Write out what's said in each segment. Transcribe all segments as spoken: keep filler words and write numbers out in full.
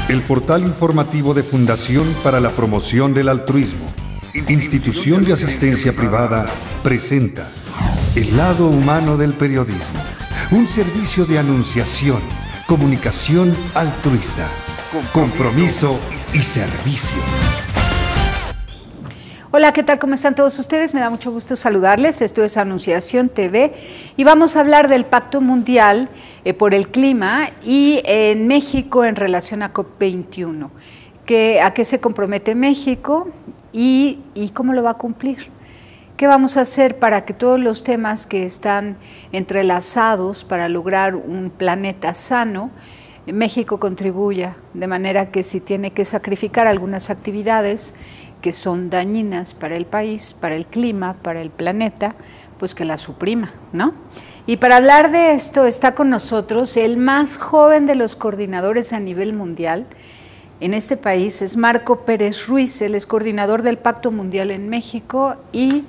El portal informativo de Fundación para la Promoción del Altruismo, institución de asistencia privada, presenta El lado humano del periodismo, un servicio de anunciación, comunicación altruista, compromiso y servicio. Hola, ¿qué tal? ¿Cómo están todos ustedes? Me da mucho gusto saludarles. Esto es Anunciación T V y vamos a hablar del Pacto Mundial eh, por el Clima y eh, en México en relación a COP veintiuno. Que, ¿A qué se compromete México y, y cómo lo va a cumplir? ¿Qué vamos a hacer para que todos los temas que están entrelazados para lograr un planeta sano, México contribuya, de manera que si tiene que sacrificar algunas actividades que son dañinas para el país, para el clima, para el planeta, pues que la suprima, ¿no? Y para hablar de esto está con nosotros el más joven de los coordinadores a nivel mundial en este país, es Marco Pérez Ruiz, él es coordinador del Pacto Mundial en México y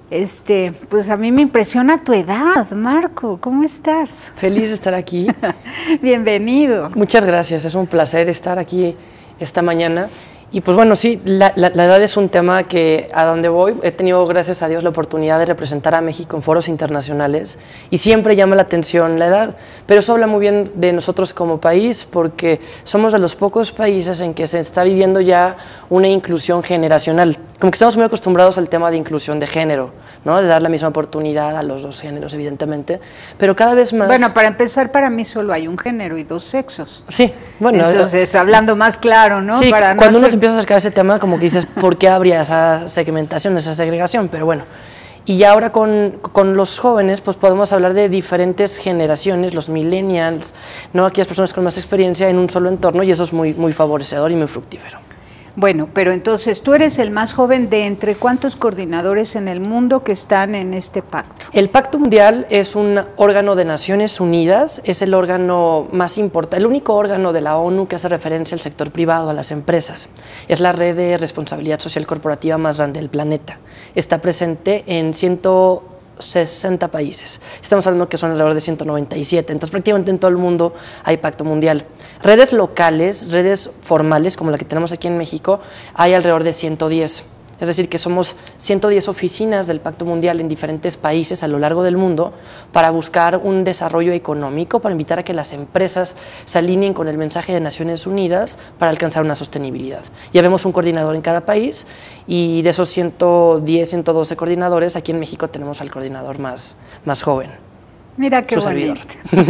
este, pues a mí me impresiona tu edad, Marco, ¿cómo estás? Feliz de estar aquí. Bienvenido. Muchas gracias, es un placer estar aquí esta mañana. Y pues bueno, sí, la, la, la edad es un tema que a donde voy he tenido, gracias a Dios, la oportunidad de representar a México en foros internacionales y siempre llama la atención la edad, pero eso habla muy bien de nosotros como país porque somos de los pocos países en que se está viviendo ya una inclusión generacional. Como que estamos muy acostumbrados al tema de inclusión de género, ¿no? De dar la misma oportunidad a los dos géneros, evidentemente, pero cada vez más... Bueno, para empezar, para mí solo hay un género y dos sexos. Sí, bueno... Entonces, hablando más claro, ¿no? Sí, para cuando no uno ser... se empieza a acercar a ese tema, como que dices, ¿por qué habría esa segmentación, esa segregación? Pero bueno, y ya ahora con, con los jóvenes, pues podemos hablar de diferentes generaciones, los millennials, ¿no? Aquellas personas con más experiencia en un solo entorno, y eso es muy, muy favorecedor y muy fructífero. Bueno, pero entonces tú eres el más joven de entre cuántos coordinadores en el mundo que están en este pacto. El Pacto Mundial es un órgano de Naciones Unidas, es el órgano más importante, el único órgano de la ONU que hace referencia al sector privado, a las empresas. Es la red de responsabilidad social corporativa más grande del planeta. Está presente en ciento sesenta países. Estamos hablando que son alrededor de ciento noventa y siete, entonces prácticamente en todo el mundo hay Pacto Mundial. Redes locales, redes formales como la que tenemos aquí en México, hay alrededor de ciento diez. Es decir, que somos ciento diez oficinas del Pacto Mundial en diferentes países a lo largo del mundo para buscar un desarrollo económico, para invitar a que las empresas se alineen con el mensaje de Naciones Unidas para alcanzar una sostenibilidad. Ya vemos un coordinador en cada país y de esos ciento diez, ciento doce coordinadores, aquí en México tenemos al coordinador más, más joven. Mira qué bonito.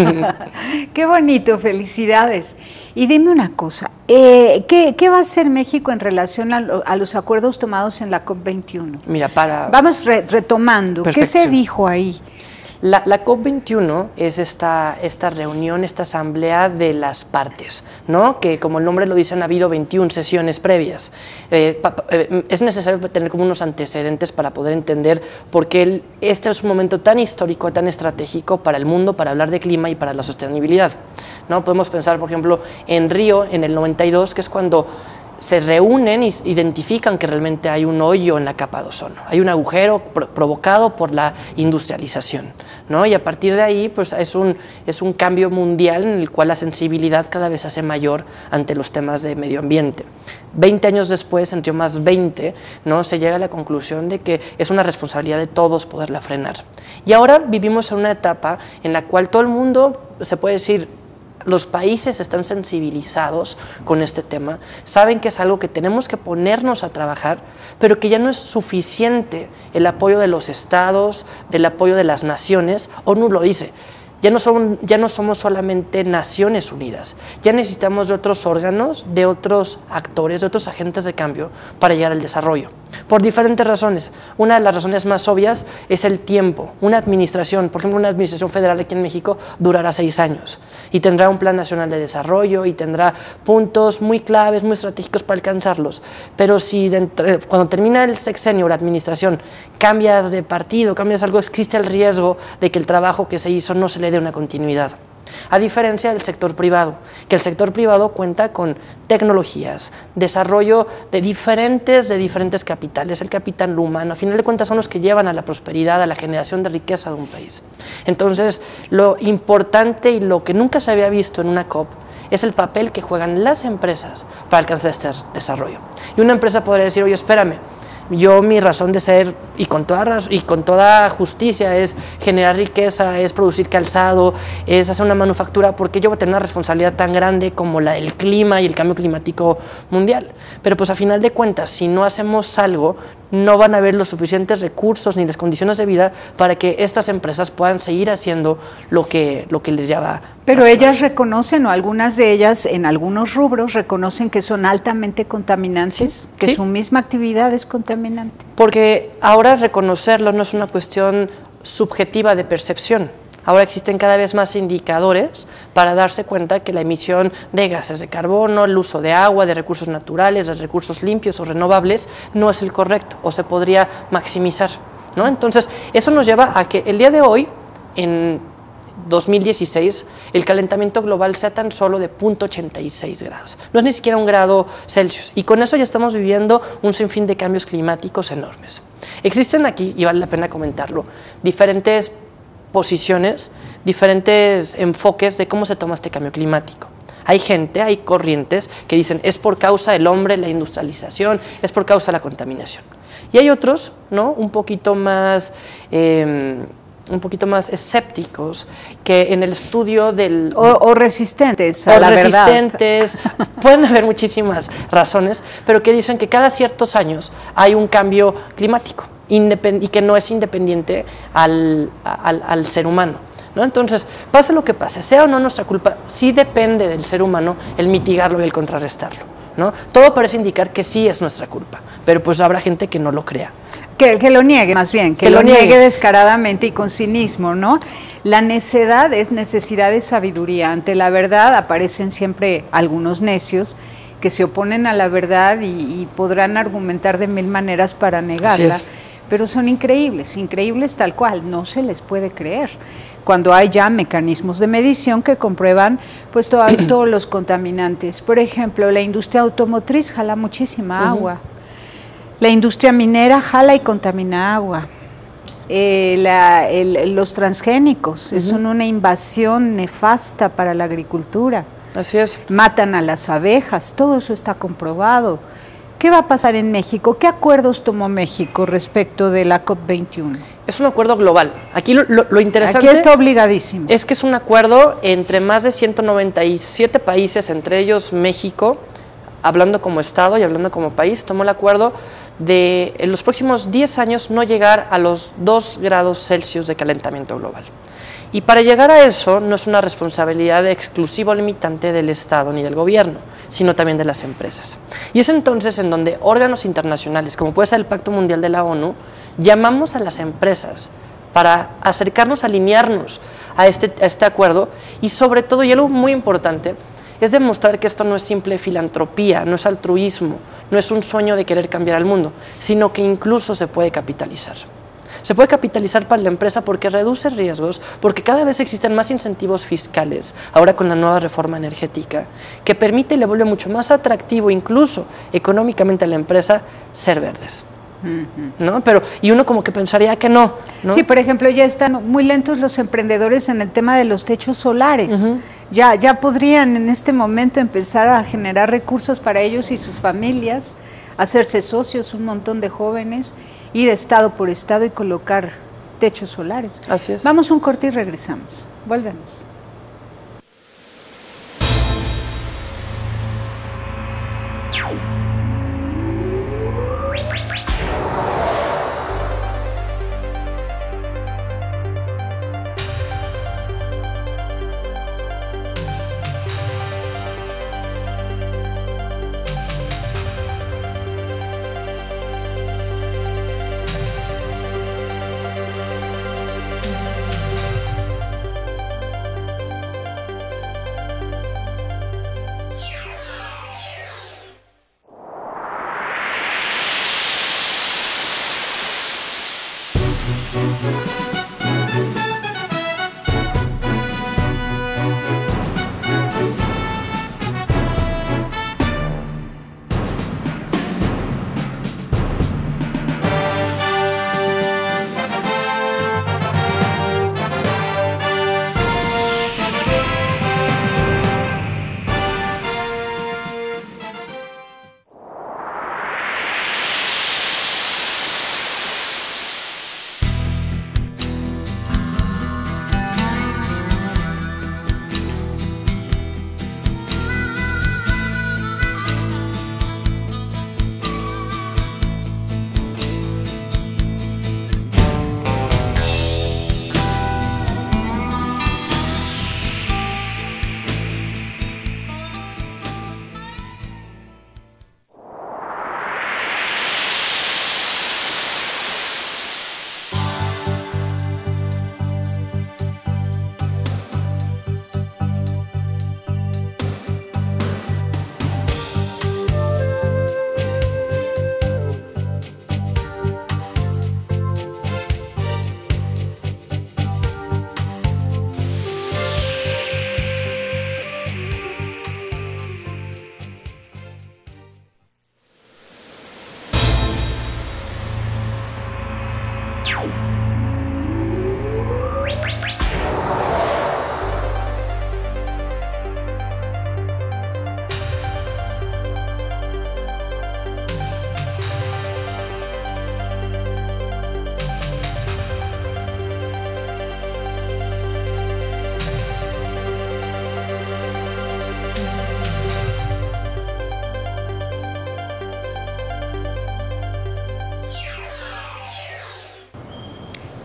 Qué bonito, felicidades. Y dime una cosa, eh, ¿qué, ¿qué va a hacer México en relación a, lo, a los acuerdos tomados en la COP veintiuno? Mira, para... Vamos re, retomando, Perfecto. ¿Qué se dijo ahí? La, la COP veintiuno es esta, esta reunión, esta asamblea de las partes, ¿no? Que como el nombre lo dice, han habido veintiuna sesiones previas. Eh, pa, eh, es necesario tener como unos antecedentes para poder entender por qué el, este es un momento tan histórico, tan estratégico para el mundo, para hablar de clima y para la sostenibilidad, ¿no? Podemos pensar, por ejemplo, en Río, en el noventa y dos, que es cuando se reúnen y identifican que realmente hay un hoyo en la capa de ozono, hay un agujero pro provocado por la industrialización, ¿no? Y a partir de ahí pues es un, es un cambio mundial en el cual la sensibilidad cada vez se hace mayor ante los temas de medio ambiente. veinte años después, entre más veinte, ¿no? Se llega a la conclusión de que es una responsabilidad de todos poderla frenar. Y ahora vivimos en una etapa en la cual todo el mundo, se puede decir, los países están sensibilizados con este tema, saben que es algo que tenemos que ponernos a trabajar, pero que ya no es suficiente el apoyo de los estados, el apoyo de las naciones. ONU lo dice, ya no, son, ya no somos solamente Naciones Unidas, ya necesitamos de otros órganos, de otros actores, de otros agentes de cambio para llegar al desarrollo. Por diferentes razones. Una de las razones más obvias es el tiempo. Una administración, por ejemplo, una administración federal aquí en México durará seis años y tendrá un plan nacional de desarrollo y tendrá puntos muy claves, muy estratégicos para alcanzarlos. Pero si de entre, cuando termina el sexenio la administración cambias de partido, cambias algo, existe el riesgo de que el trabajo que se hizo no se le dé una continuidad. A diferencia del sector privado, que el sector privado cuenta con tecnologías, desarrollo de diferentes, de diferentes capitales, el capital humano, a final de cuentas son los que llevan a la prosperidad, a la generación de riqueza de un país. Entonces, lo importante y lo que nunca se había visto en una COP es el papel que juegan las empresas para alcanzar este desarrollo. Y una empresa podría decir, oye, espérame, yo mi razón de ser, y con, toda, y con toda justicia, es generar riqueza, es producir calzado, es hacer una manufactura, porque yo voy a tener una responsabilidad tan grande como la del clima y el cambio climático mundial. Pero pues a final de cuentas, si no hacemos algo, no van a haber los suficientes recursos ni las condiciones de vida para que estas empresas puedan seguir haciendo lo que, lo que les lleva. Pero ellas reconocen, o algunas de ellas en algunos rubros reconocen que son altamente contaminantes, sí, que sí. su misma actividad es contaminante. Porque ahora reconocerlo no es una cuestión subjetiva de percepción. Ahora existen cada vez más indicadores para darse cuenta que la emisión de gases de carbono, el uso de agua, de recursos naturales, de recursos limpios o renovables no es el correcto o se podría maximizar, ¿no? Entonces, eso nos lleva a que el día de hoy, en dos mil dieciséis, el calentamiento global sea tan solo de cero punto ochenta y seis grados. No es ni siquiera un grado Celsius. Y con eso ya estamos viviendo un sinfín de cambios climáticos enormes. Existen aquí, y vale la pena comentarlo, diferentes posiciones, diferentes enfoques de cómo se toma este cambio climático. Hay gente, hay corrientes que dicen es por causa del hombre, la industrialización, es por causa de la contaminación. Y hay otros, ¿no?, un poquito más... Eh, un poquito más escépticos, que en el estudio del... O, o resistentes a o la resistentes, verdad. Pueden haber muchísimas razones, pero que dicen que cada ciertos años hay un cambio climático independ- y que no es independiente al, al, al ser humano, ¿no? Entonces, pase lo que pase, sea o no nuestra culpa, sí depende del ser humano el mitigarlo y el contrarrestarlo, ¿no? Todo parece indicar que sí es nuestra culpa, pero pues habrá gente que no lo crea. Que, que lo niegue, más bien, que, que lo, lo niegue. niegue descaradamente y con cinismo, ¿no? La necedad es necesidad de sabiduría. Ante la verdad aparecen siempre algunos necios que se oponen a la verdad y, y podrán argumentar de mil maneras para negarla, pero son increíbles, increíbles tal cual, no se les puede creer. Cuando hay ya mecanismos de medición que comprueban pues todo, todos los contaminantes. Por ejemplo, la industria automotriz jala muchísima uh-huh. agua. La industria minera jala y contamina agua. Eh, la, el, los transgénicos uh-huh. son una invasión nefasta para la agricultura. Así es. Matan a las abejas, todo eso está comprobado. ¿Qué va a pasar en México? ¿Qué acuerdos tomó México respecto de la COP veintiuno? Es un acuerdo global. Aquí lo, lo, lo interesante... Aquí está obligadísimo. Es que es un acuerdo entre más de ciento noventa y siete países, entre ellos México, hablando como Estado y hablando como país, tomó el acuerdo de en los próximos diez años no llegar a los dos grados Celsius de calentamiento global. Y para llegar a eso no es una responsabilidad exclusiva o limitante del Estado ni del gobierno, sino también de las empresas. Y es entonces en donde órganos internacionales, como puede ser el Pacto Mundial de la ONU, llamamos a las empresas para acercarnos, alinearnos a este, a este acuerdo y sobre todo, y algo muy importante, es demostrar que esto no es simple filantropía, no es altruismo, no es un sueño de querer cambiar al mundo, sino que incluso se puede capitalizar. Se puede capitalizar para la empresa porque reduce riesgos, porque cada vez existen más incentivos fiscales, ahora con la nueva reforma energética, que permite y le vuelve mucho más atractivo, incluso económicamente a la empresa, ser verdes. ¿No? Pero, y uno como que pensaría que no, ¿no? Sí, por ejemplo, ya están muy lentos los emprendedores en el tema de los techos solares. Uh-huh. ya, ya podrían en este momento empezar a generar recursos para ellos y sus familias, hacerse socios, un montón de jóvenes, ir estado por estado y colocar techos solares. Así es. Vamos a un corte y regresamos. Volvemos.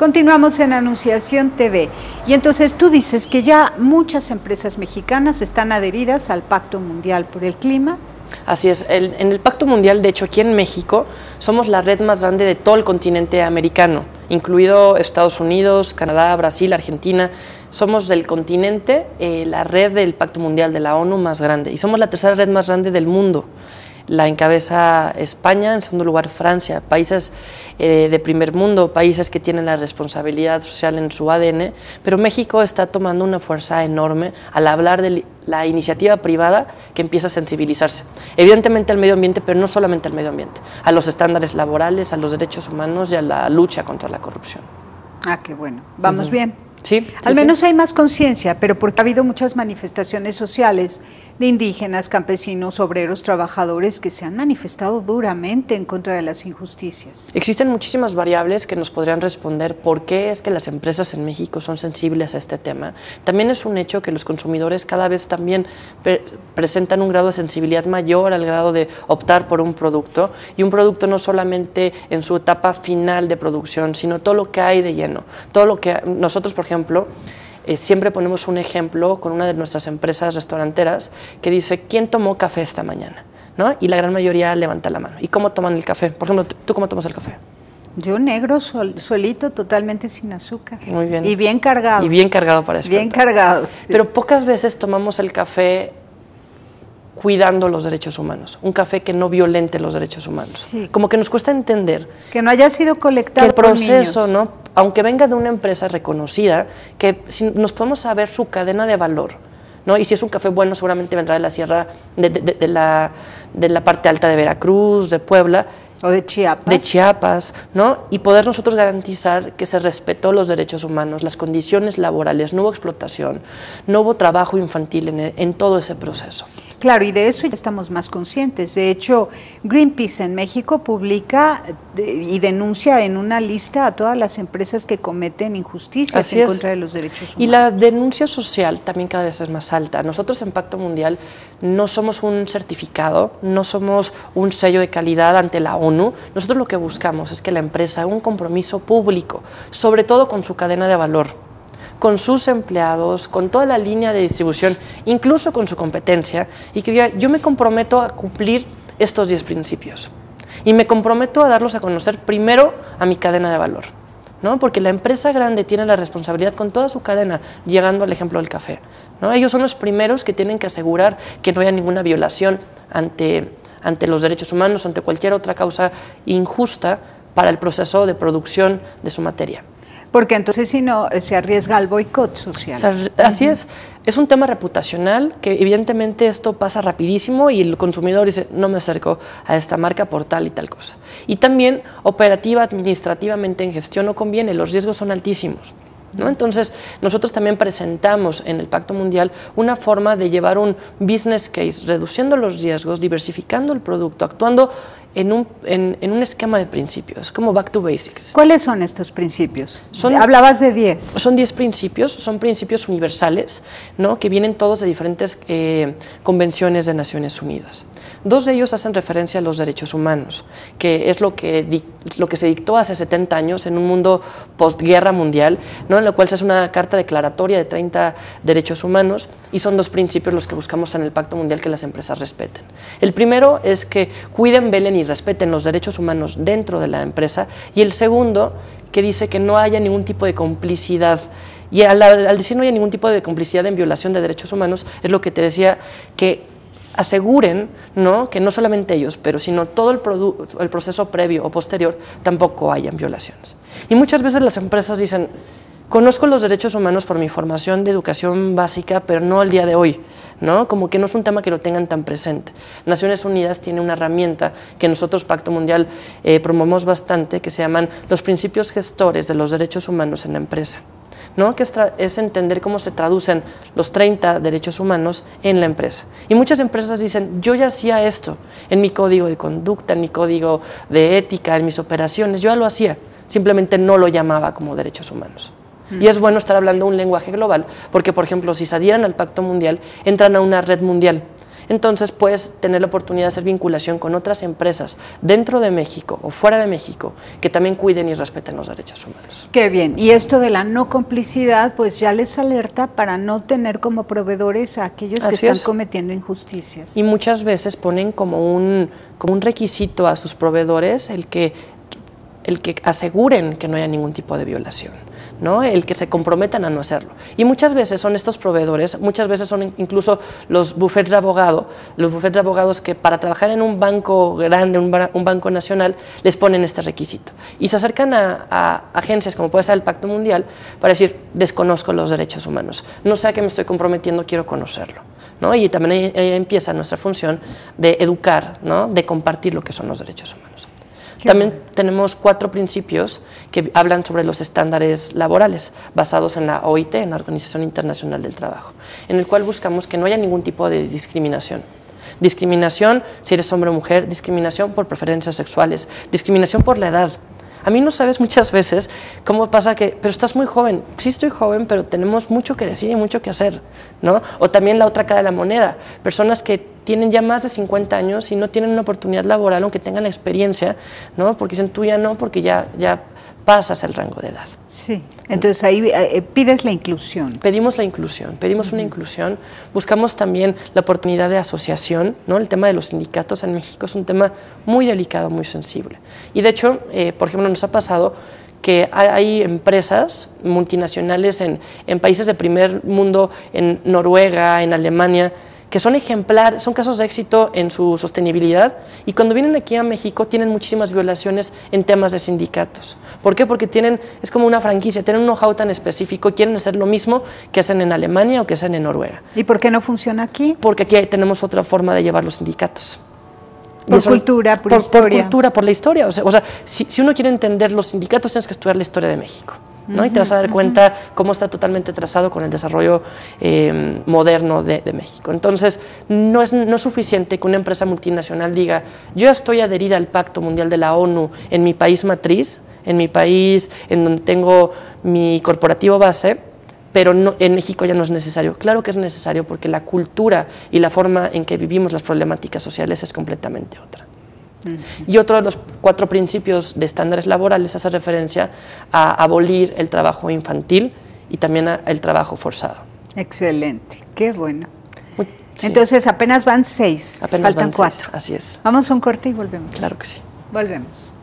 Continuamos en Anunciación T V. Y entonces tú dices que ya muchas empresas mexicanas están adheridas al Pacto Mundial por el Clima. Así es, el, en el Pacto Mundial, de hecho, aquí en México, somos la red más grande de todo el continente americano, incluido Estados Unidos, Canadá, Brasil, Argentina. Somos del continente eh, la red del Pacto Mundial de la ONU más grande y somos la tercera red más grande del mundo. La encabeza España, en segundo lugar Francia, países eh, de primer mundo, países que tienen la responsabilidad social en su A D N, pero México está tomando una fuerza enorme al hablar de la iniciativa privada que empieza a sensibilizarse, evidentemente al medio ambiente, pero no solamente al medio ambiente, a los estándares laborales, a los derechos humanos y a la lucha contra la corrupción. Ah, qué bueno, vamos uh-huh. bien. Sí, sí, Al menos sí. hay más conciencia, pero porque ha habido muchas manifestaciones sociales de indígenas, campesinos, obreros, trabajadores que se han manifestado duramente en contra de las injusticias. Existen muchísimas variables que nos podrían responder por qué es que las empresas en México son sensibles a este tema. También es un hecho que los consumidores cada vez también pre presentan un grado de sensibilidad mayor al grado de optar por un producto, y un producto no solamente en su etapa final de producción, sino todo lo que hay de lleno, todo lo que nosotros, por ejemplo, ejemplo, eh, siempre ponemos un ejemplo con una de nuestras empresas restauranteras que dice, ¿quién tomó café esta mañana? ¿No? Y la gran mayoría levanta la mano. ¿Y cómo toman el café? Por ejemplo, ¿tú cómo tomas el café? Yo negro, sol, solito, totalmente sin azúcar. Muy bien. Y bien cargado. Y bien cargado para despertar. Bien cargado. Sí. Pero pocas veces tomamos el café cuidando los derechos humanos, un café que no violente los derechos humanos. Sí. Como que nos cuesta entender que no haya sido colectado que el proceso, por niños. ¿no? Aunque venga de una empresa reconocida, que si nos podemos saber su cadena de valor, ¿no? Y si es un café bueno, seguramente vendrá de la sierra, de, de, de, de, la, de la parte alta de Veracruz, de Puebla, o de Chiapas. De Chiapas, ¿no? Y poder nosotros garantizar que se respetó los derechos humanos, las condiciones laborales, no hubo explotación, no hubo trabajo infantil en, el, en todo ese proceso. Claro, y de eso ya estamos más conscientes. De hecho, Greenpeace en México publica y denuncia en una lista a todas las empresas que cometen injusticias Así en es. contra de los derechos humanos. Y la denuncia social también cada vez es más alta. Nosotros en Pacto Mundial no somos un certificado, no somos un sello de calidad ante la ONU. Nosotros lo que buscamos es que la empresa haga un compromiso público, sobre todo con su cadena de valor, con sus empleados, con toda la línea de distribución, incluso con su competencia, y que diga, yo me comprometo a cumplir estos diez principios y me comprometo a darlos a conocer primero a mi cadena de valor, ¿no? Porque la empresa grande tiene la responsabilidad con toda su cadena, llegando al ejemplo del café, ¿no? Ellos son los primeros que tienen que asegurar que no haya ninguna violación ante, ante los derechos humanos, ante cualquier otra causa injusta para el proceso de producción de su materia. Porque entonces si no, se arriesga al boicot social. O sea, así uh-huh. es. Es un tema reputacional que evidentemente esto pasa rapidísimo y el consumidor dice, no me acerco a esta marca por tal y tal cosa. Y también operativa, administrativamente, en gestión no conviene, los riesgos son altísimos, ¿no? Entonces, nosotros también presentamos en el Pacto Mundial una forma de llevar un business case, reduciendo los riesgos, diversificando el producto, actuando en un, en, en un esquema de principios, como back to basics. ¿Cuáles son estos principios? Son, Hablabas de diez. Son diez principios, son principios universales, ¿no? Que vienen todos de diferentes eh, convenciones de Naciones Unidas. Dos de ellos hacen referencia a los derechos humanos, que es lo que, lo que se dictó hace setenta años en un mundo postguerra mundial, ¿no? En lo cual se hace una carta declaratoria de treinta derechos humanos, y son dos principios los que buscamos en el Pacto Mundial que las empresas respeten. El primero es que cuiden, velen y respeten los derechos humanos dentro de la empresa, y el segundo, que dice que no haya ningún tipo de complicidad. Y al, al decir no haya ningún tipo de complicidad en violación de derechos humanos, es lo que te decía, que aseguren, ¿no? Que no solamente ellos, pero sino todo el, el proceso previo o posterior tampoco hayan violaciones. Y muchas veces las empresas dicen, conozco los derechos humanos por mi formación de educación básica, pero no al día de hoy, ¿no? Como que no es un tema que lo tengan tan presente. Naciones Unidas tiene una herramienta que nosotros, Pacto Mundial, eh, promovemos bastante, que se llaman los principios gestores de los derechos humanos en la empresa, ¿no? Que es, es entender cómo se traducen los treinta derechos humanos en la empresa. Y muchas empresas dicen, yo ya hacía esto en mi código de conducta, en mi código de ética, en mis operaciones, yo ya lo hacía, simplemente no lo llamaba como derechos humanos. Y es bueno estar hablando un lenguaje global, porque, por ejemplo, si se adhieren al Pacto Mundial, entran a una red mundial. entonces puedes tener la oportunidad de hacer vinculación con otras empresas dentro de México o fuera de México que también cuiden y respeten los derechos humanos. Qué bien. Y esto de la no complicidad, pues ya les alerta para no tener como proveedores a aquellos que Así están es. cometiendo injusticias. Y muchas veces ponen como un, como un requisito a sus proveedores el que, el que aseguren que no haya ningún tipo de violación, ¿no? El que se comprometan a no hacerlo. Y muchas veces son estos proveedores, muchas veces son incluso los bufetes de abogado, los bufetes de abogados que para trabajar en un banco grande, un, un banco nacional, les ponen este requisito. Y se acercan a, a agencias como puede ser el Pacto Mundial para decir, desconozco los derechos humanos, no sé a qué me estoy comprometiendo, quiero conocerlo, ¿no? Y también ahí, ahí empieza nuestra función de educar, ¿no? De compartir lo que son los derechos humanos. También bueno. tenemos cuatro principios que hablan sobre los estándares laborales basados en la O I T, en la Organización Internacional del Trabajo, en el cual buscamos que no haya ningún tipo de discriminación. Discriminación si eres hombre o mujer, discriminación por preferencias sexuales, discriminación por la edad. A mí no sabes muchas veces cómo pasa que, pero estás muy joven. Sí estoy joven, pero tenemos mucho que decir y mucho que hacer, ¿no? O también la otra cara de la moneda, personas que tienen ya más de cincuenta años y no tienen una oportunidad laboral, aunque tengan experiencia, ¿no? Porque dicen, tú ya no, porque ya, ya pasas el rango de edad. Sí, entonces ahí eh, pides la inclusión. Pedimos la inclusión, pedimos uh-huh. una inclusión, buscamos también la oportunidad de asociación, ¿no? El tema de los sindicatos en México es un tema muy delicado, muy sensible. Y de hecho, eh, por ejemplo, nos ha pasado que hay empresas multinacionales en, en países de primer mundo, en Noruega, en Alemania, que son ejemplar, son casos de éxito en su sostenibilidad y cuando vienen aquí a México tienen muchísimas violaciones en temas de sindicatos. ¿Por qué? Porque tienen, es como una franquicia, tienen un know-how tan específico y quieren hacer lo mismo que hacen en Alemania o que hacen en Noruega. ¿Y por qué no funciona aquí? Porque aquí tenemos otra forma de llevar los sindicatos. Por eso, cultura, por, por historia. Por cultura, por la historia. O sea, o sea si, si uno quiere entender los sindicatos, tienes que estudiar la historia de México, ¿no? Uh-huh, y te vas a dar uh-huh. cuenta cómo está totalmente trazado con el desarrollo eh, moderno de, de México. Entonces, no es, no es suficiente que una empresa multinacional diga, yo estoy adherida al Pacto Mundial de la ONU en mi país matriz, en mi país en donde tengo mi corporativo base, pero no, en México ya no es necesario. Claro que es necesario porque la cultura y la forma en que vivimos las problemáticas sociales es completamente otra. Uh-huh. Y otro de los cuatro principios de estándares laborales hace referencia a abolir el trabajo infantil y también el trabajo forzado. Excelente, qué bueno. Muy, sí. Entonces apenas van seis, apenas faltan van cuatro. Seis, así es. Vamos a un corte y volvemos. Claro que sí. Volvemos.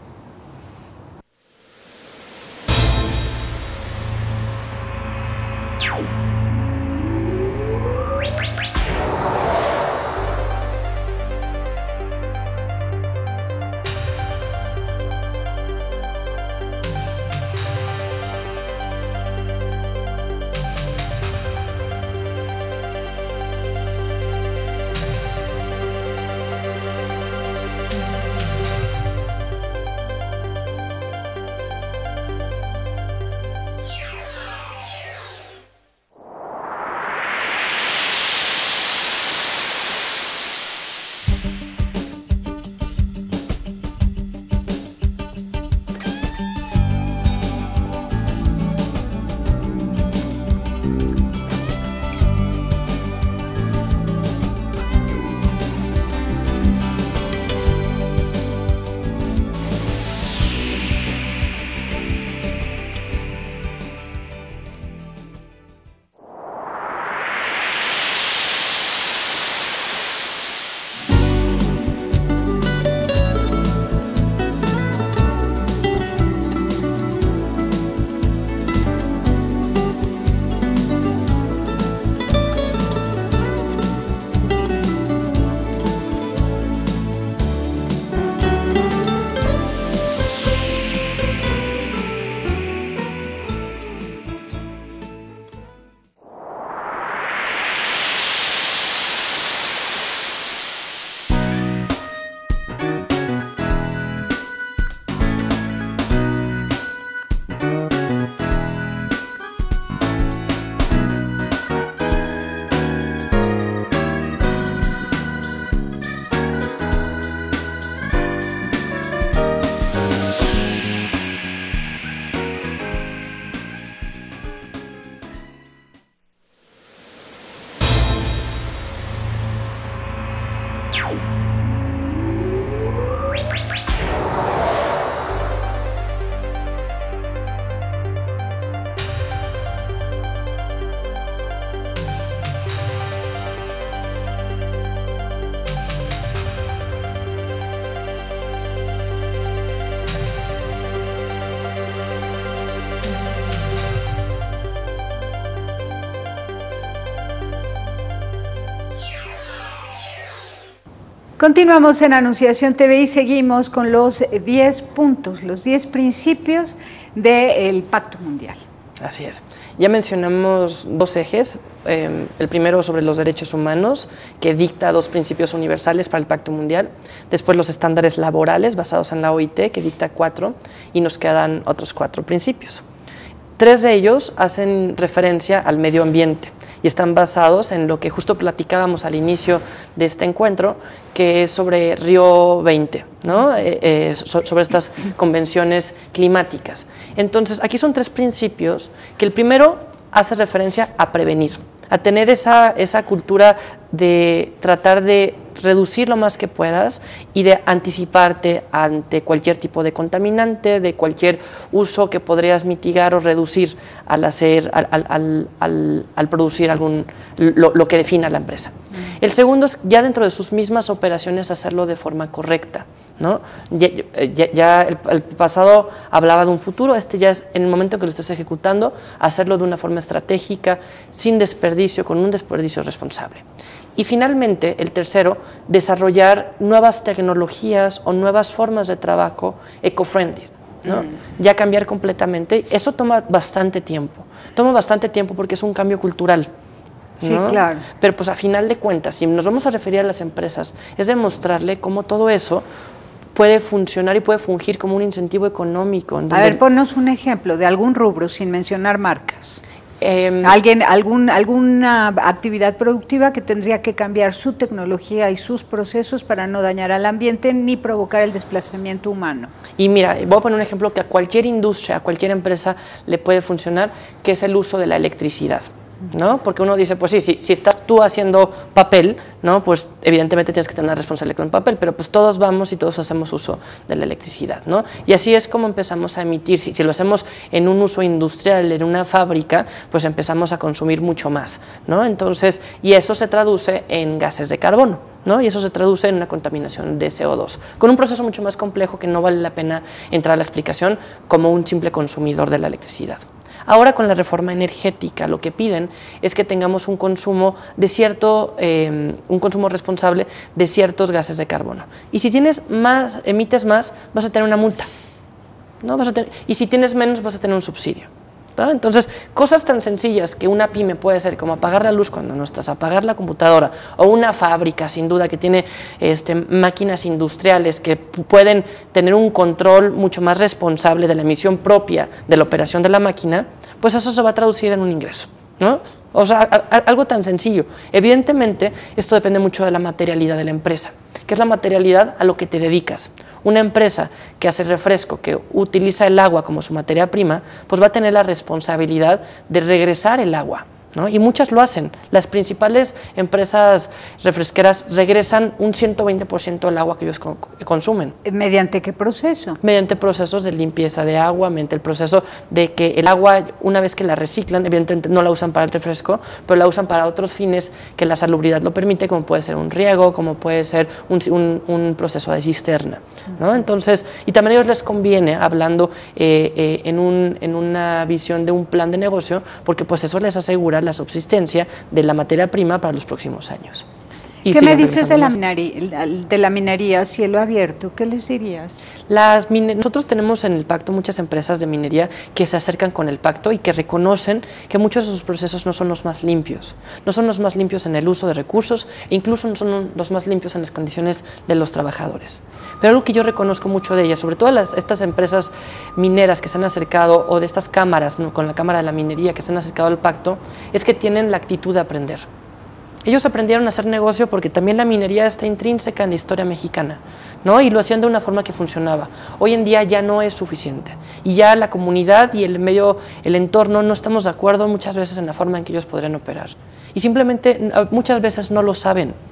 Continuamos en Anunciación T V y seguimos con los diez puntos, los diez principios del Pacto Mundial. Así es. Ya mencionamos dos ejes, eh, el primero sobre los derechos humanos, que dicta dos principios universales para el Pacto Mundial, después los estándares laborales basados en la O I T, que dicta cuatro, y nos quedan otros cuatro principios. Tres de ellos hacen referencia al medio ambiente y están basados en lo que justo platicábamos al inicio de este encuentro, que es sobre Río veinte, ¿no? eh, eh, so, sobre estas convenciones climáticas. Entonces, aquí son tres principios, que el primero hace referencia a prevenir, a tener esa, esa cultura de tratar de reducir lo más que puedas y de anticiparte ante cualquier tipo de contaminante, de cualquier uso que podrías mitigar o reducir al hacer, al, al, al, al producir algún, lo, lo que defina la empresa. Mm. El segundo es ya dentro de sus mismas operaciones hacerlo de forma correcta, ¿no? Ya, ya, ya el, el pasado hablaba de un futuro, este ya es en el momento que lo estés ejecutando, hacerlo de una forma estratégica, sin desperdicio, con un desperdicio responsable. Y finalmente, el tercero, desarrollar nuevas tecnologías o nuevas formas de trabajo eco-friendly, ¿no? Mm. Ya cambiar completamente, eso toma bastante tiempo, toma bastante tiempo porque es un cambio cultural. Sí, ¿no? claro. Pero pues a final de cuentas, si nos vamos a referir a las empresas, es demostrarle cómo todo eso puede funcionar y puede fungir como un incentivo económico. A ver, ponnos un ejemplo de algún rubro sin mencionar marcas. Eh, Alguien, algún, alguna actividad productiva que tendría que cambiar su tecnología y sus procesos para no dañar al ambiente ni provocar el desplazamiento humano. Y mira, voy a poner un ejemplo que a cualquier industria, a cualquier empresa le puede funcionar, que es el uso de la electricidad, ¿no? Porque uno dice, pues sí, si, si estás tú haciendo papel, ¿no? Pues evidentemente tienes que tener una responsabilidad con el papel, pero pues todos vamos y todos hacemos uso de la electricidad, ¿no? Y así es como empezamos a emitir, si, si lo hacemos en un uso industrial, en una fábrica, pues empezamos a consumir mucho más, ¿no? Entonces, y eso se traduce en gases de carbono, ¿no? Y eso se traduce en una contaminación de C O dos, con un proceso mucho más complejo que no vale la pena entrar a la explicación como un simple consumidor de la electricidad. Ahora con la reforma energética lo que piden es que tengamos un consumo de cierto, eh, un consumo responsable de ciertos gases de carbono. Y si tienes más, emites más, vas a tener una multa, ¿no? Vas a tener, y si tienes menos, vas a tener un subsidio, ¿no? Entonces, cosas tan sencillas que una pyme puede hacer como apagar la luz cuando no estás, apagar la computadora, o una fábrica sin duda que tiene este, máquinas industriales que pueden tener un control mucho más responsable de la emisión propia de la operación de la máquina, pues eso se va a traducir en un ingreso, ¿no? O sea, a, a, algo tan sencillo. Evidentemente, esto depende mucho de la materialidad de la empresa, que es la materialidad a lo que te dedicas. Una empresa que hace refresco, que utiliza el agua como su materia prima, pues va a tener la responsabilidad de regresar el agua, ¿no? Y muchas lo hacen. Las principales empresas refresqueras regresan un ciento veinte por ciento del agua que ellos con, consumen. ¿Mediante qué proceso? Mediante procesos de limpieza de agua, mediante el proceso de que el agua, una vez que la reciclan, evidentemente no la usan para el refresco, pero la usan para otros fines que la salubridad lo permite, como puede ser un riego, como puede ser un, un, un proceso de cisterna, ¿no? Entonces, y también a ellos les conviene, hablando eh, eh, en, un, en una visión de un plan de negocio, porque pues eso les asegura la subsistencia de la materia prima para los próximos años. Y ¿Qué me dices de la, minería, de la minería a cielo abierto? ¿Qué les dirías? Las Nosotros tenemos en el pacto muchas empresas de minería que se acercan con el pacto y que reconocen que muchos de sus procesos no son los más limpios. No son los más limpios en el uso de recursos, e incluso no son los más limpios en las condiciones de los trabajadores. Pero algo que yo reconozco mucho de ellas, sobre todo las, estas empresas mineras que se han acercado, o de estas cámaras, ¿no? Con la Cámara de la Minería que se han acercado al pacto, es que tienen la actitud de aprender. Ellos aprendieron a hacer negocio porque también la minería está intrínseca en la historia mexicana, ¿no? Y lo hacían de una forma que funcionaba. Hoy en día ya no es suficiente y ya la comunidad y el medio, el entorno no estamos de acuerdo muchas veces en la forma en que ellos podrían operar. Y simplemente muchas veces no lo saben.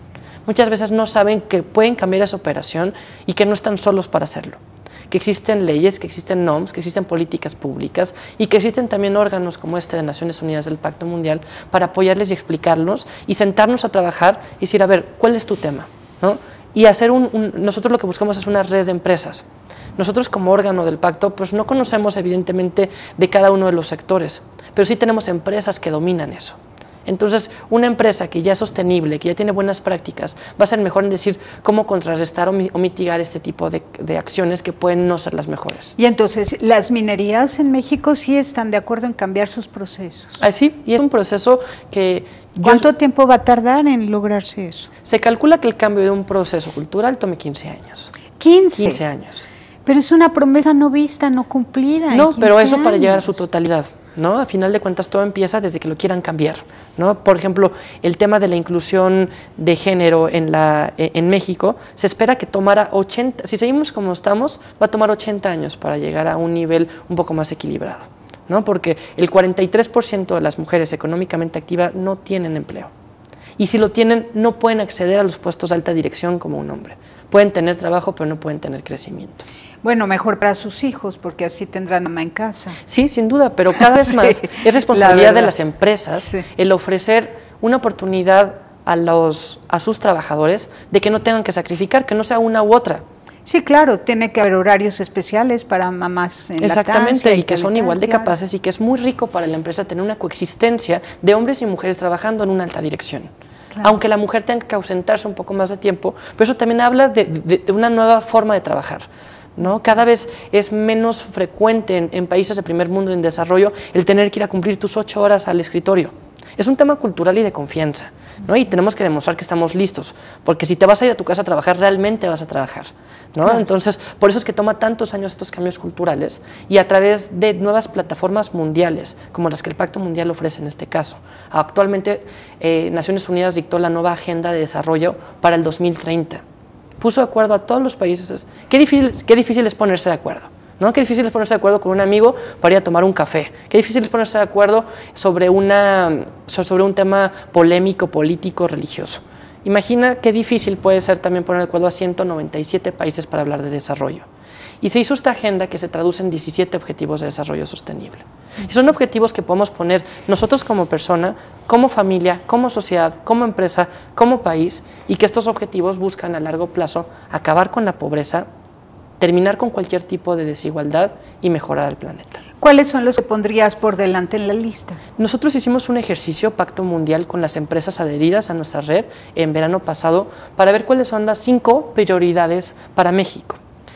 muchas veces no saben que pueden cambiar esa operación y que no están solos para hacerlo. Que existen leyes, que existen normas, que existen políticas públicas y que existen también órganos como este de Naciones Unidas del Pacto Mundial para apoyarles y explicarlos y sentarnos a trabajar y decir, a ver, ¿cuál es tu tema? ¿No? Y hacer un, un, nosotros lo que buscamos es una red de empresas. Nosotros como órgano del pacto pues no conocemos evidentemente de cada uno de los sectores, pero sí tenemos empresas que dominan eso. Entonces, una empresa que ya es sostenible, que ya tiene buenas prácticas, va a ser mejor en decir cómo contrarrestar o, mi, o mitigar este tipo de, de acciones que pueden no ser las mejores. Y entonces, ¿las minerías en México sí están de acuerdo en cambiar sus procesos? Ah, sí, y es un proceso que... ¿Cuánto yo, tiempo va a tardar en lograrse eso? Se calcula que el cambio de un proceso cultural tome quince años. ¿quince? quince años. Pero es una promesa no vista, no cumplida. No, pero eso años. Para llegar a su totalidad. ¿No? A final de cuentas todo empieza desde que lo quieran cambiar, ¿no? Por ejemplo, el tema de la inclusión de género en, la, en México, se espera que tomara ochenta, si seguimos como estamos, va a tomar ochenta años para llegar a un nivel un poco más equilibrado, ¿no? Porque el cuarenta y tres por ciento de las mujeres económicamente activas no tienen empleo. Y si lo tienen, no pueden acceder a los puestos de alta dirección como un hombre. Pueden tener trabajo, pero no pueden tener crecimiento. Bueno, mejor para sus hijos, porque así tendrán mamá en casa. Sí, sin duda, pero cada vez más sí, es responsabilidad de las empresas sí. el ofrecer una oportunidad a, los, a sus trabajadores de que no tengan que sacrificar, que no sea una u otra. Sí, claro, tiene que haber horarios especiales para mamás en Exactamente, y que y son tal, igual de claro. capaces y que es muy rico para la empresa tener una coexistencia de hombres y mujeres trabajando en una alta dirección. Claro. Aunque la mujer tenga que ausentarse un poco más de tiempo, pero eso también habla de, de, de una nueva forma de trabajar, ¿no? Cada vez es menos frecuente en, en países de primer mundo en desarrollo el tener que ir a cumplir tus ocho horas al escritorio. Es un tema cultural y de confianza, ¿no? Y tenemos que demostrar que estamos listos, porque si te vas a ir a tu casa a trabajar, realmente vas a trabajar, ¿no? Claro. Entonces, por eso es que toma tantos años estos cambios culturales y a través de nuevas plataformas mundiales, como las que el Pacto Mundial ofrece en este caso. Actualmente, eh, Naciones Unidas dictó la nueva Agenda de Desarrollo para el dos mil treinta. Puso de acuerdo a todos los países. Qué difícil, qué difícil es ponerse de acuerdo, ¿no? Qué difícil es ponerse de acuerdo con un amigo para ir a tomar un café. Qué difícil es ponerse de acuerdo sobre, una, sobre un tema polémico, político, religioso. Imagina qué difícil puede ser también poner de acuerdo a ciento noventa y siete países para hablar de desarrollo. Y se hizo esta agenda que se traduce en diecisiete objetivos de desarrollo sostenible. Y son objetivos que podemos poner nosotros como persona, como familia, como sociedad, como empresa, como país, y que estos objetivos buscan a largo plazo acabar con la pobreza, terminar con cualquier tipo de desigualdad y mejorar el planeta. ¿Cuáles son los que pondrías por delante en la lista? Nosotros hicimos un ejercicio Pacto Mundial con las empresas adheridas a nuestra red en verano pasado para ver cuáles son las cinco prioridades para México.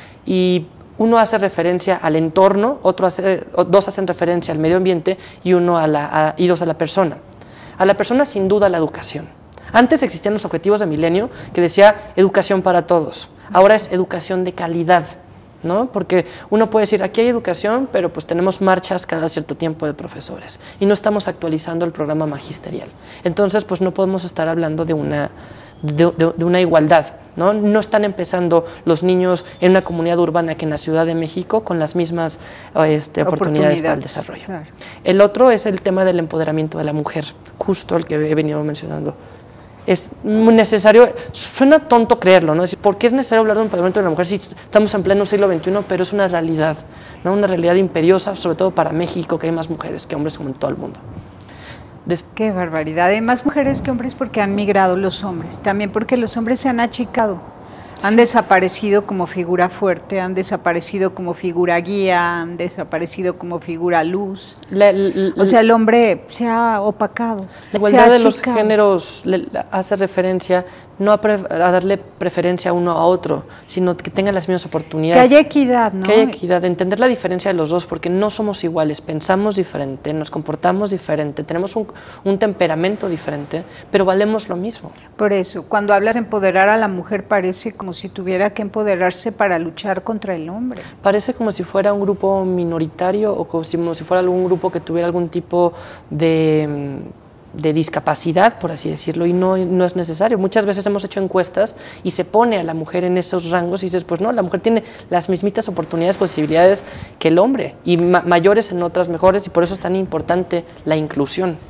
Y uno hace referencia al entorno, otro hace, dos hacen referencia al medio ambiente y, uno a la, a, y dos a la persona. A la persona, sin duda, la educación. Antes existían los objetivos de milenio que decía educación para todos. Ahora es educación de calidad, ¿no? Porque uno puede decir, aquí hay educación, pero pues tenemos marchas cada cierto tiempo de profesores y no estamos actualizando el programa magisterial. Entonces, pues no podemos estar hablando de una, de, de, de una igualdad, ¿no? No están empezando los niños en una comunidad urbana que en la Ciudad de México con las mismas este, oportunidades, oportunidades para el desarrollo. Claro. El otro es el tema del empoderamiento de la mujer, justo el que he venido mencionando. Es muy necesario, suena tonto creerlo, ¿no? Es decir, ¿por qué es necesario hablar de un empoderamiento de la mujer si estamos en pleno siglo veintiuno? Pero es una realidad, ¿no? Una realidad imperiosa, sobre todo para México, que hay más mujeres que hombres como en todo el mundo. Des Qué barbaridad, hay más mujeres que hombres porque han migrado los hombres, también porque los hombres se han achicado, sí. Han desaparecido como figura fuerte, han desaparecido como figura guía, han desaparecido como figura luz. La, la, o sea, el hombre se ha opacado. La igualdad de los géneros le, le hace referencia no a, pre, a darle preferencia a uno a otro, sino que tengan las mismas oportunidades. Que haya equidad, ¿no? Que haya equidad, entender la diferencia de los dos, porque no somos iguales, pensamos diferente, nos comportamos diferente, tenemos un, un temperamento diferente, pero valemos lo mismo. Por eso, cuando hablas de empoderar a la mujer, parece como si tuviera que empoderarse para luchar contra el hombre. Parece como si fuera un grupo minoritario o como si, como si fuera algún grupo que tuviera algún tipo de... de discapacidad, por así decirlo, y no, no es necesario. Muchas veces hemos hecho encuestas y se pone a la mujer en esos rangos y dices, pues no, la mujer tiene las mismitas oportunidades, posibilidades que el hombre, y ma mayores en otras mejores, y por eso es tan importante la inclusión.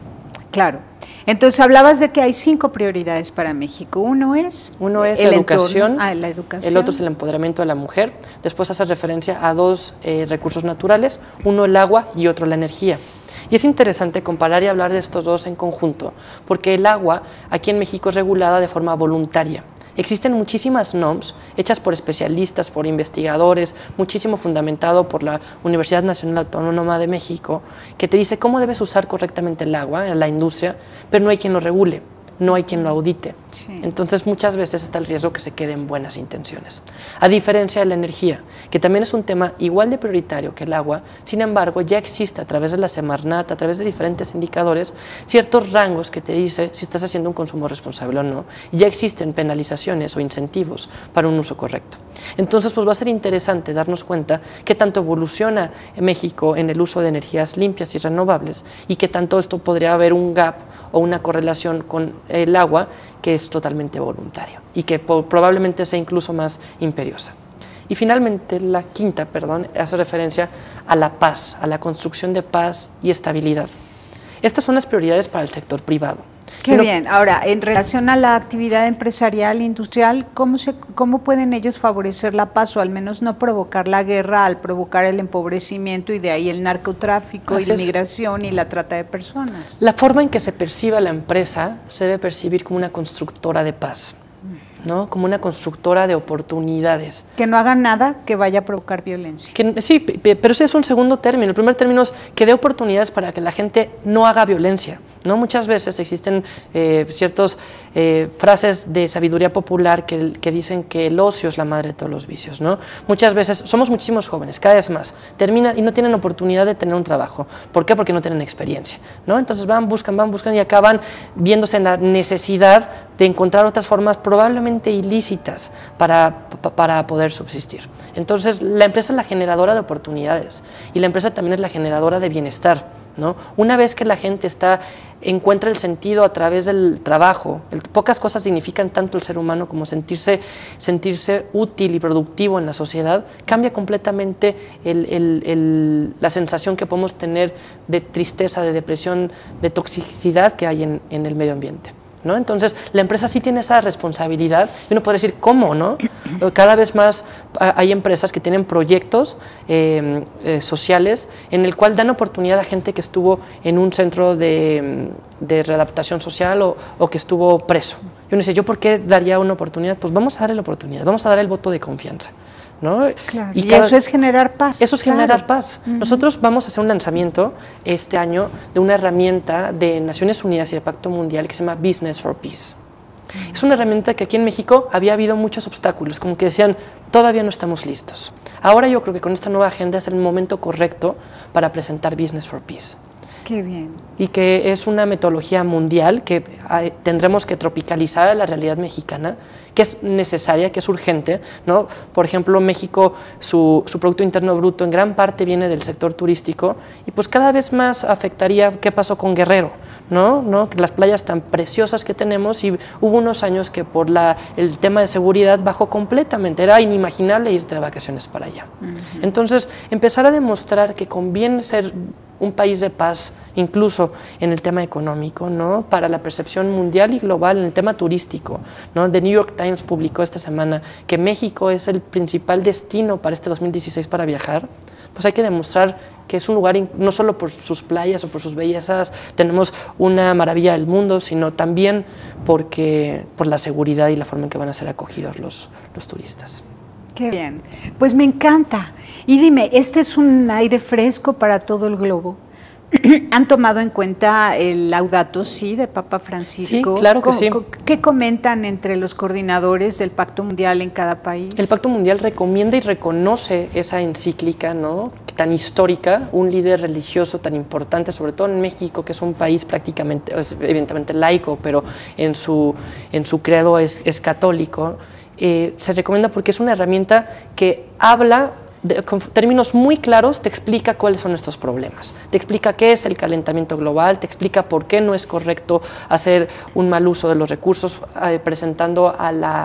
Claro. Entonces hablabas de que hay cinco prioridades para México. Uno es, Uno es el la educación, ah, la educación, el otro es el empoderamiento de la mujer, después hace referencia a dos eh, recursos naturales, uno el agua y otro la energía. Y es interesante comparar y hablar de estos dos en conjunto, porque el agua aquí en México es regulada de forma voluntaria. Existen muchísimas N O Ms hechas por especialistas, por investigadores, muchísimo fundamentado por la Universidad Nacional Autónoma de México, que te dice cómo debes usar correctamente el agua en la industria, pero no hay quien lo regule, no hay quien lo audite. Sí. Entonces muchas veces está el riesgo que se quede en buenas intenciones. A diferencia de la energía, que también es un tema igual de prioritario que el agua, sin embargo ya existe a través de la Semarnat, a través de diferentes indicadores, ciertos rangos que te dice si estás haciendo un consumo responsable o no, y ya existen penalizaciones o incentivos para un uso correcto. Entonces pues va a ser interesante darnos cuenta qué tanto evoluciona en México en el uso de energías limpias y renovables y qué tanto esto podría haber un gap o una correlación con el agua que es totalmente voluntario y que probablemente sea incluso más imperiosa. Y finalmente, la quinta, perdón, hace referencia a la paz, a la construcción de paz y estabilidad. Estas son las prioridades para el sector privado. Qué no, bien. Ahora, en relación a la actividad empresarial, industrial, ¿cómo, se, ¿cómo pueden ellos favorecer la paz o al menos no provocar la guerra al provocar el empobrecimiento y de ahí el narcotráfico y la migración y la trata de personas? La forma en que se perciba la empresa se debe percibir como una constructora de paz, ¿no? Como una constructora de oportunidades. Que no haga nada que vaya a provocar violencia. Que, sí, pero ese es un segundo término. El primer término es que dé oportunidades para que la gente no haga violencia, ¿no? Muchas veces existen eh, ciertas eh, frases de sabiduría popular que, que dicen que el ocio es la madre de todos los vicios, ¿no? Muchas veces somos muchísimos jóvenes, cada vez más, terminan y no tienen oportunidad de tener un trabajo. ¿Por qué? Porque no tienen experiencia, ¿no? Entonces van, buscan, van, buscan y acaban viéndose en la necesidad de encontrar otras formas probablemente ilícitas para, para poder subsistir. Entonces la empresa es la generadora de oportunidades y la empresa también es la generadora de bienestar, ¿no? Una vez que la gente está, encuentra el sentido a través del trabajo, el, pocas cosas significan tanto el ser humano como sentirse, sentirse útil y productivo en la sociedad, cambia completamente el, el, el, la sensación que podemos tener de tristeza, de depresión, de toxicidad que hay en, en el medio ambiente, ¿no? Entonces la empresa sí tiene esa responsabilidad y uno puede decir ¿cómo? ¿No? Cada vez más hay empresas que tienen proyectos eh, eh, sociales en el cual dan oportunidad a gente que estuvo en un centro de, de readaptación social o, o que estuvo preso. Y uno dice, ¿yo por qué daría una oportunidad? Pues vamos a darle la oportunidad, vamos a dar el voto de confianza, ¿no? Claro, y, y cada, eso es generar paz. Eso es claro. generar paz. Uh-huh. Nosotros vamos a hacer un lanzamiento este año de una herramienta de Naciones Unidas y del Pacto Mundial que se llama Business for Peace. Uh-huh. Es una herramienta que aquí en México había habido muchos obstáculos, como que decían, todavía no estamos listos. Ahora yo creo que con esta nueva agenda es el momento correcto para presentar Business for Peace. Qué bien. Y que es una metodología mundial que hay, tendremos que tropicalizar a la realidad mexicana, que es necesaria, que es urgente, ¿no? Por ejemplo, México, su, su Producto Interno Bruto en gran parte viene del sector turístico y pues cada vez más afectaría qué pasó con Guerrero, ¿no? ¿no? Las playas tan preciosas que tenemos y hubo unos años que por la, el tema de seguridad bajó completamente, era inimaginable irte de vacaciones para allá. Uh-huh. Entonces, empezar a demostrar que conviene ser un país de paz, incluso en el tema económico, ¿no? Para la percepción mundial y global en el tema turístico, ¿no? The New York Times publicó esta semana que México es el principal destino para este dos mil dieciséis para viajar. Pues hay que demostrar que es un lugar, no solo por sus playas o por sus bellezas, tenemos una maravilla del mundo, sino también porque, por la seguridad y la forma en que van a ser acogidos los, los turistas. Qué bien, pues me encanta. Y dime, ¿este es un aire fresco para todo el globo? ¿Han tomado en cuenta el Laudato Si de Papa Francisco? Sí, claro que sí. ¿Qué comentan entre los coordinadores del Pacto Mundial en cada país? El Pacto Mundial recomienda y reconoce esa encíclica, ¿no? Tan histórica, un líder religioso tan importante, sobre todo en México, que es un país prácticamente, es evidentemente laico, pero en su, en su credo es, es católico. Eh, se recomienda porque es una herramienta que habla de, con términos muy claros, te explica cuáles son estos problemas, te explica qué es el calentamiento global, te explica por qué no es correcto hacer un mal uso de los recursos, eh, presentando a la,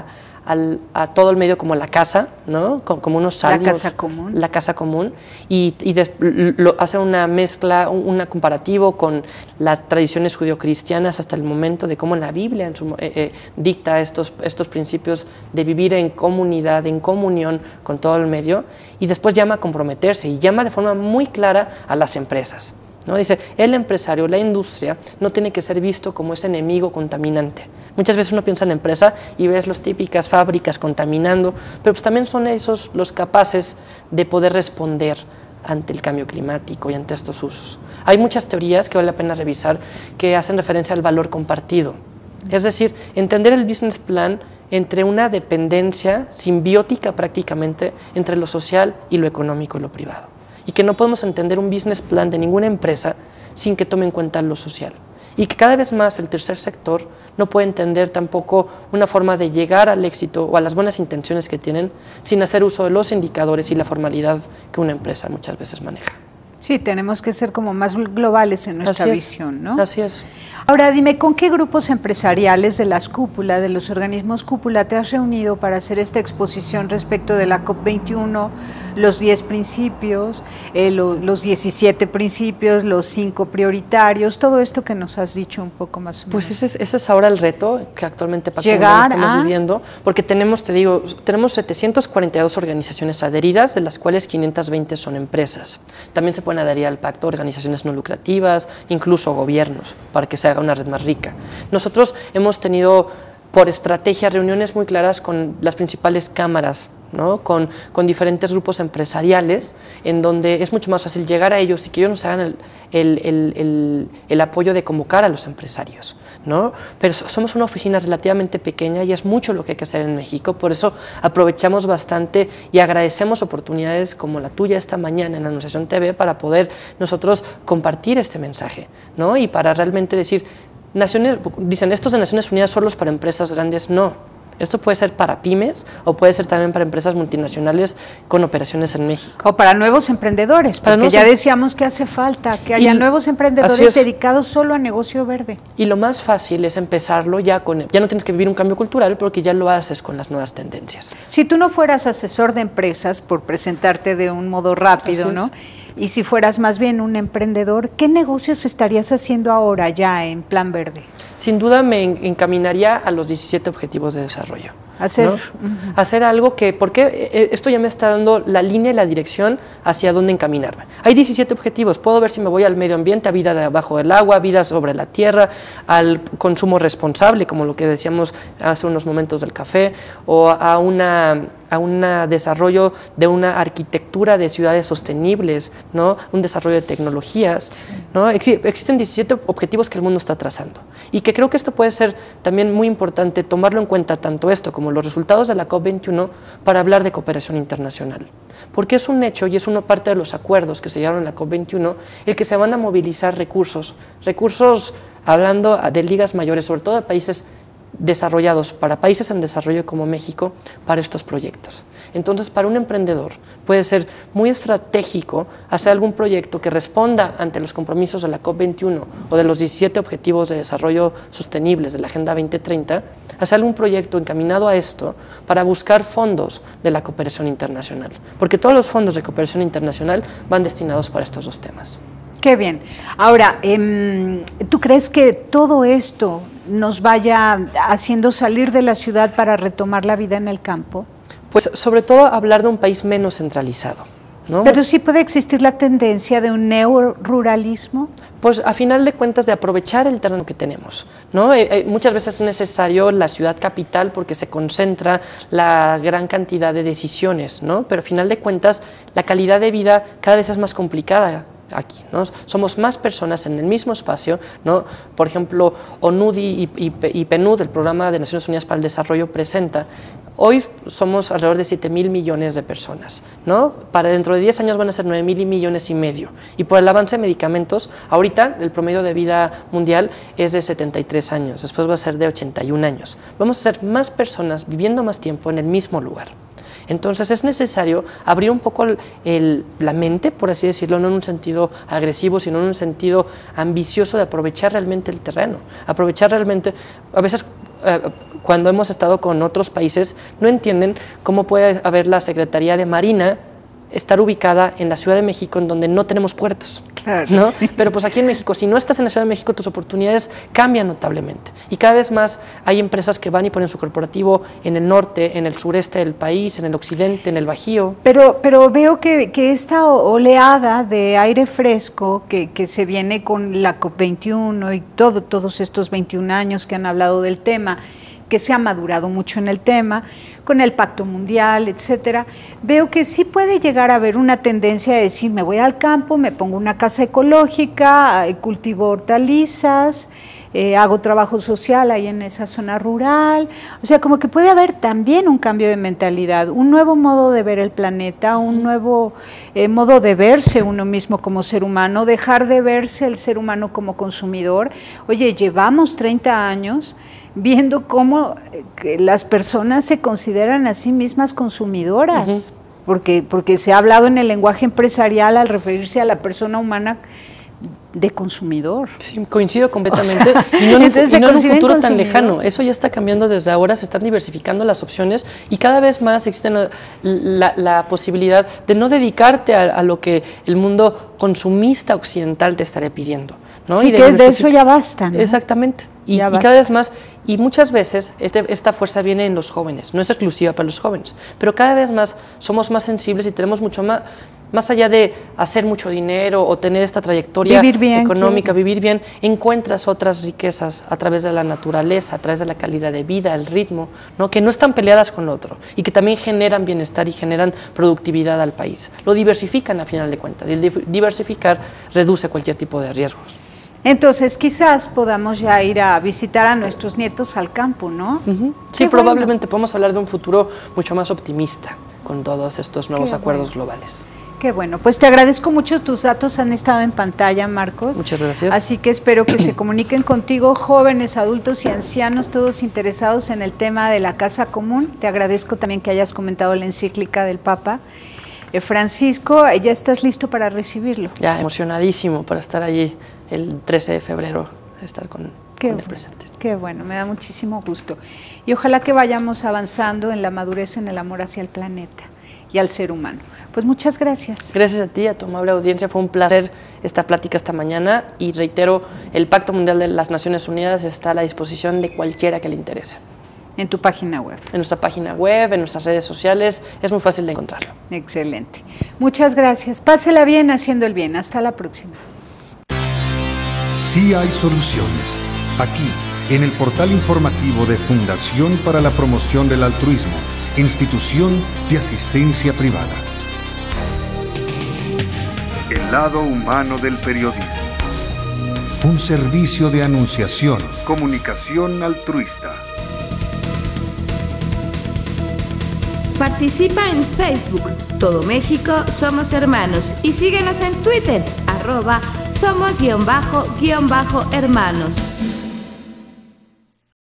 al, a todo el medio como la casa, ¿no? Como unos salmos. La casa común. La casa común. Y, y des, lo, hace una mezcla, un comparativo con las tradiciones judio-cristianas hasta el momento de cómo la Biblia en su, eh, eh, dicta estos, estos principios de vivir en comunidad, en comunión con todo el medio. Y después llama a comprometerse y llama de forma muy clara a las empresas, ¿no? Dice, el empresario, la industria, no tiene que ser visto como ese enemigo contaminante. Muchas veces uno piensa en empresa y ves las típicas fábricas contaminando, pero pues también son esos los capaces de poder responder ante el cambio climático y ante estos usos. Hay muchas teorías que vale la pena revisar que hacen referencia al valor compartido. Es decir, entender el business plan entre una dependencia simbiótica prácticamente entre lo social y lo económico y lo privado. Y que no podemos entender un business plan de ninguna empresa sin que tome en cuenta lo social. Y que cada vez más el tercer sector no puede entender tampoco una forma de llegar al éxito o a las buenas intenciones que tienen sin hacer uso de los indicadores y la formalidad que una empresa muchas veces maneja. Sí, tenemos que ser como más globales en nuestra Así es, visión, ¿no? Así es. Ahora, dime, ¿con qué grupos empresariales de las cúpulas, de los organismos cúpula, te has reunido para hacer esta exposición respecto de la COP veintiuno, los diez principios, eh, lo, los diecisiete principios, los cinco prioritarios, todo esto que nos has dicho un poco más o menos? Pues ese es, ese es ahora el reto que actualmente Pacto Llegar Mundial estamos a... viviendo, porque tenemos, te digo, tenemos setecientas cuarenta y dos organizaciones adheridas, de las cuales quinientas veinte son empresas. También se pueden adherir al pacto organizaciones no lucrativas, incluso gobiernos, para que se haga una red más rica. Nosotros hemos tenido por estrategia reuniones muy claras con las principales cámaras, ¿no? con, con diferentes grupos empresariales, en donde es mucho más fácil llegar a ellos y que ellos nos hagan el, el, el, el, el apoyo de convocar a los empresarios, ¿no? Pero somos una oficina relativamente pequeña y es mucho lo que hay que hacer en México, por eso aprovechamos bastante y agradecemos oportunidades como la tuya esta mañana en Anunciación T V para poder nosotros compartir este mensaje, ¿no? Y para realmente decir, Naciones, dicen, estos de Naciones Unidas solo para empresas grandes, no. Esto puede ser para pymes o puede ser también para empresas multinacionales con operaciones en México. O para nuevos emprendedores, porque nuevos ya em decíamos que hace falta que haya y, nuevos emprendedores dedicados solo a negocio verde. Y lo más fácil es empezarlo ya con, ya no tienes que vivir un cambio cultural porque ya lo haces con las nuevas tendencias. Si tú no fueras asesor de empresas, por presentarte de un modo rápido, ¿no? Y si fueras más bien un emprendedor, ¿qué negocios estarías haciendo ahora ya en Plan Verde? Sin duda me encaminaría a los diecisiete Objetivos de Desarrollo. Hacer, ¿no? uh-huh. Hacer algo que, porque esto ya me está dando la línea y la dirección hacia dónde encaminarme. Hay diecisiete objetivos, puedo ver si me voy al medio ambiente, a vida debajo del agua, vida sobre la tierra, al consumo responsable, como lo que decíamos hace unos momentos del café, o a una... a un desarrollo de una arquitectura de ciudades sostenibles, ¿no? Un desarrollo de tecnologías, ¿no? Ex existen diecisiete objetivos que el mundo está trazando y que creo que esto puede ser también muy importante tomarlo en cuenta, tanto esto como los resultados de la COP veintiuno, para hablar de cooperación internacional. Porque es un hecho y es una parte de los acuerdos que se llegaron en la COP veintiuno el que se van a movilizar recursos, recursos hablando de ligas mayores, sobre todo de países desarrollados, para países en desarrollo como México, para estos proyectos. Entonces, para un emprendedor puede ser muy estratégico hacer algún proyecto que responda ante los compromisos de la COP veintiuno o de los diecisiete Objetivos de Desarrollo Sostenibles de la Agenda veinte treinta, hacer algún proyecto encaminado a esto para buscar fondos de la cooperación internacional, porque todos los fondos de cooperación internacional van destinados para estos dos temas. Qué bien. Ahora, eh, ¿tú crees que todo esto nos vaya haciendo salir de la ciudad para retomar la vida en el campo? Pues sobre todo hablar de un país menos centralizado, ¿no? Pero sí puede existir la tendencia de un neoruralismo. Pues a final de cuentas de aprovechar el terreno que tenemos, ¿no? Eh, eh, muchas veces es necesario la ciudad capital porque se concentra la gran cantidad de decisiones, ¿no? Pero a final de cuentas la calidad de vida cada vez es más complicada aquí, ¿no? Somos más personas en el mismo espacio, ¿no? Por ejemplo, ONUDI y, y, y PNUD, el Programa de Naciones Unidas para el Desarrollo, presenta, hoy somos alrededor de siete mil millones de personas, ¿no? Para dentro de diez años van a ser nueve mil millones y medio, y por el avance de medicamentos, ahorita el promedio de vida mundial es de setenta y tres años, después va a ser de ochenta y un años. Vamos a ser más personas viviendo más tiempo en el mismo lugar. Entonces es necesario abrir un poco el, el, la mente, por así decirlo, no en un sentido agresivo, sino en un sentido ambicioso de aprovechar realmente el terreno, aprovechar realmente, a veces eh, cuando hemos estado con otros países, no entienden cómo puede haber la Secretaría de Marina estar ubicada en la Ciudad de México, en donde no tenemos puertos. Claro, ¿no? sí. Pero pues aquí en México, si no estás en la Ciudad de México, tus oportunidades cambian notablemente. Y cada vez más hay empresas que van y ponen su corporativo en el norte, en el sureste del país, en el occidente, en el Bajío. Pero, pero veo que, que esta oleada de aire fresco que, que se viene con la COP veintiuno y todo, todos estos veintiún años que han hablado del tema, que se ha madurado mucho en el tema, con el Pacto Mundial, etcétera, veo que sí puede llegar a haber una tendencia de decir, me voy al campo, me pongo una casa ecológica, cultivo hortalizas, eh, hago trabajo social ahí en esa zona rural, o sea, como que puede haber también un cambio de mentalidad, un nuevo modo de ver el planeta, un nuevo eh, modo de verse uno mismo como ser humano, dejar de verse el ser humano como consumidor. Oye, llevamos treinta años viendo cómo eh, las personas se consideran a sí mismas consumidoras, uh-huh. porque, porque se ha hablado en el lenguaje empresarial al referirse a la persona humana de consumidor. Sí, coincido completamente, o sea, y no en un, y no en un futuro tan lejano. Eso ya está cambiando desde ahora, se están diversificando las opciones y cada vez más existe la, la, la posibilidad de no dedicarte a, a lo que el mundo consumista occidental te estaría pidiendo, ¿no? Sí, y de, que de eso ya basta, ¿no? Exactamente. Y, y cada vez más, y muchas veces este, esta fuerza viene en los jóvenes, no es exclusiva para los jóvenes, pero cada vez más somos más sensibles y tenemos mucho más, más allá de hacer mucho dinero o tener esta trayectoria vivir bien, económica, claro. vivir bien, encuentras otras riquezas a través de la naturaleza, a través de la calidad de vida, el ritmo, ¿no? Que no están peleadas con lo otro y que también generan bienestar y generan productividad al país. Lo diversifican a final de cuentas y el diversificar reduce cualquier tipo de riesgos. Entonces, quizás podamos ya ir a visitar a nuestros nietos al campo, ¿no? Uh-huh. Sí, Qué probablemente bueno. Podemos hablar de un futuro mucho más optimista con todos estos nuevos Qué acuerdos bueno. globales. Qué bueno, pues te agradezco mucho, tus datos han estado en pantalla, Marcos. Muchas gracias. Así que espero que se comuniquen contigo jóvenes, adultos y ancianos, todos interesados en el tema de la casa común. Te agradezco también que hayas comentado la encíclica del Papa eh, Francisco. ¿Ya estás listo para recibirlo? Ya, emocionadísimo para estar allí el trece de febrero, estar con, qué con bueno, el presente. Qué bueno, me da muchísimo gusto. Y ojalá que vayamos avanzando en la madurez, en el amor hacia el planeta y al ser humano. Pues muchas gracias. Gracias a ti, a tu amable audiencia. Fue un placer esta plática esta mañana y reitero, el Pacto Mundial de las Naciones Unidas está a la disposición de cualquiera que le interese. En tu página web. En nuestra página web, en nuestras redes sociales, es muy fácil de encontrarlo. Excelente. Muchas gracias. Pásela bien haciendo el bien. Hasta la próxima. Sí hay soluciones. Aquí, en el portal informativo de Fundación para la Promoción del Altruismo, Institución de Asistencia Privada. El lado humano del periodismo. Un servicio de anunciación, comunicación altruista. Participa en Facebook, Todo México Somos Hermanos, y síguenos en Twitter, arroba somos guión bajo guión bajo hermanos.